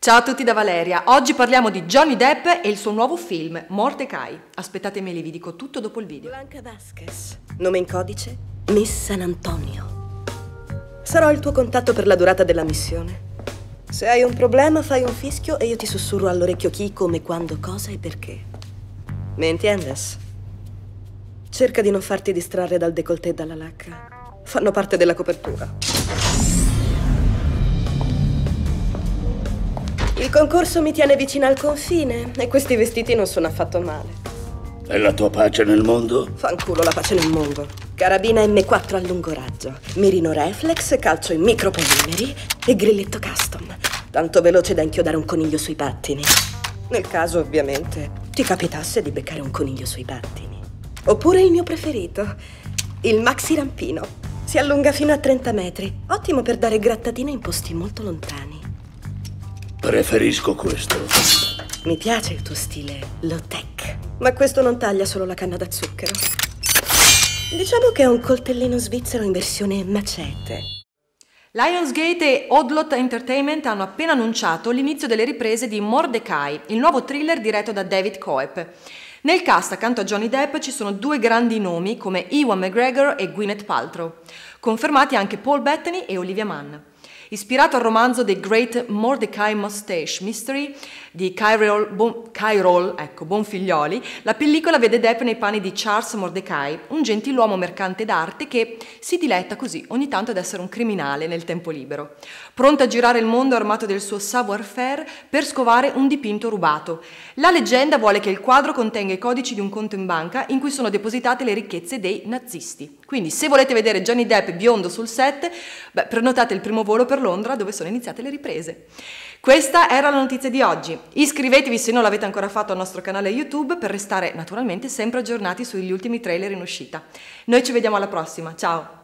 Ciao a tutti da Valeria, oggi parliamo di Johnny Depp e il suo nuovo film, Mordecai. Aspettatemi, vi dico tutto dopo il video. Blanca Vasquez, nome in codice, Miss San Antonio. Sarò il tuo contatto per la durata della missione. Se hai un problema fai un fischio e io ti sussurro all'orecchio chi, come, quando, cosa e perché. ¿Me entiendes? Cerca di non farti distrarre dal décolleté e dalla lacca. Fanno parte della copertura. Il concorso mi tiene vicino al confine e questi vestiti non sono affatto male. E la tua pace nel mondo? Fanculo la pace nel mondo. Carabina M4 a lungo raggio, mirino reflex, calcio in micropolimeri e grilletto custom. Tanto veloce da inchiodare un coniglio sui pattini. Nel caso, ovviamente, ti capitasse di beccare un coniglio sui pattini. Oppure il mio preferito, il maxi rampino. Si allunga fino a 30 metri. Ottimo per dare grattatine in posti molto lontani. Preferisco questo. Mi piace il tuo stile low-tech. Ma questo non taglia solo la canna da zucchero. Diciamo che è un coltellino svizzero in versione macete. Lionsgate e Odlot Entertainment hanno appena annunciato l'inizio delle riprese di Mordecai, il nuovo thriller diretto da David Coep. Nel cast accanto a Johnny Depp ci sono due grandi nomi come Ewan McGregor e Gwyneth Paltrow, confermati anche Paul Bettany e Olivia Munn. Ispirato al romanzo The Great Mordecai Mustache Mystery di Cairol Bonfiglioli, la pellicola vede Depp nei panni di Charles Mordecai, un gentiluomo mercante d'arte che si diletta così ogni tanto ad essere un criminale nel tempo libero. Pronto a girare il mondo armato del suo savoir-faire per scovare un dipinto rubato. La leggenda vuole che il quadro contenga i codici di un conto in banca in cui sono depositate le ricchezze dei nazisti. Quindi se volete vedere Johnny Depp biondo sul set, prenotate il primo volo per Londra dove sono iniziate le riprese. Questa era la notizia di oggi. Iscrivetevi se non l'avete ancora fatto al nostro canale YouTube per restare naturalmente sempre aggiornati sugli ultimi trailer in uscita. Noi ci vediamo alla prossima, ciao!